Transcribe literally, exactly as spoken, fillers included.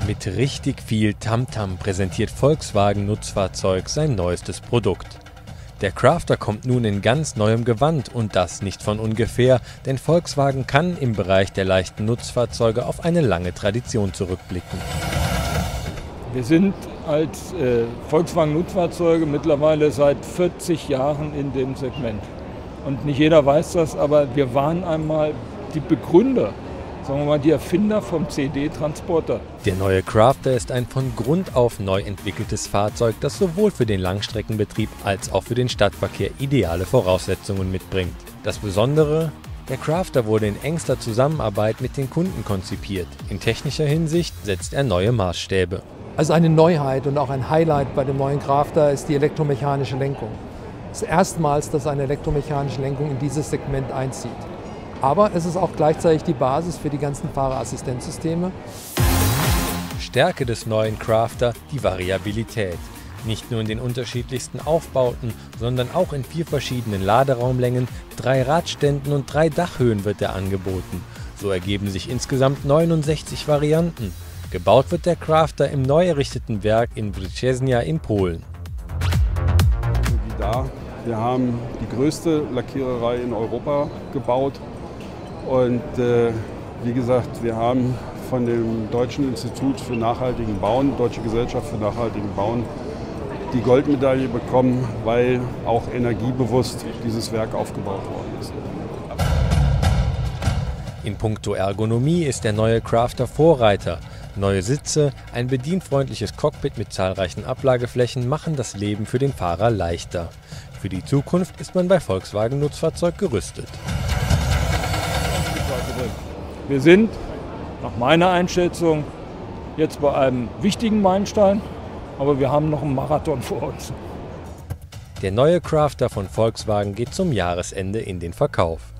Mit richtig viel Tamtam präsentiert Volkswagen Nutzfahrzeug sein neuestes Produkt. Der Crafter kommt nun in ganz neuem Gewand und das nicht von ungefähr, denn Volkswagen kann im Bereich der leichten Nutzfahrzeuge auf eine lange Tradition zurückblicken. Wir sind als äh, Volkswagen Nutzfahrzeuge mittlerweile seit vierzig Jahren in dem Segment. Und nicht jeder weiß das, aber wir waren einmal die Begründer, sagen wir mal die Erfinder vom C D-Transporter. Der neue Crafter ist ein von Grund auf neu entwickeltes Fahrzeug, das sowohl für den Langstreckenbetrieb als auch für den Stadtverkehr ideale Voraussetzungen mitbringt. Das Besondere: Der Crafter wurde in engster Zusammenarbeit mit den Kunden konzipiert. In technischer Hinsicht setzt er neue Maßstäbe. Also eine Neuheit und auch ein Highlight bei dem neuen Crafter ist die elektromechanische Lenkung. Es ist erstmals, dass eine elektromechanische Lenkung in dieses Segment einzieht. Aber es ist auch gleichzeitig die Basis für die ganzen Fahrerassistenzsysteme. Stärke des neuen Crafter: die Variabilität. Nicht nur in den unterschiedlichsten Aufbauten, sondern auch in vier verschiedenen Laderaumlängen, drei Radständen und drei Dachhöhen wird er angeboten. So ergeben sich insgesamt neunundsechzig Varianten. Gebaut wird der Crafter im neu errichteten Werk in Brzeźnia in Polen. Da. Wir haben die größte Lackiererei in Europa gebaut und äh, wie gesagt, wir haben von dem Deutschen Institut für nachhaltigen Bauen, Deutsche Gesellschaft für nachhaltigen Bauen, die Goldmedaille bekommen, weil auch energiebewusst dieses Werk aufgebaut worden ist. In puncto Ergonomie ist der neue Crafter Vorreiter. Neue Sitze, ein bedienfreundliches Cockpit mit zahlreichen Ablageflächen machen das Leben für den Fahrer leichter. Für die Zukunft ist man bei Volkswagen Nutzfahrzeug gerüstet. Wir sind, nach meiner Einschätzung, jetzt bei einem wichtigen Meilenstein, aber wir haben noch einen Marathon vor uns. Der neue Crafter von Volkswagen geht zum Jahresende in den Verkauf.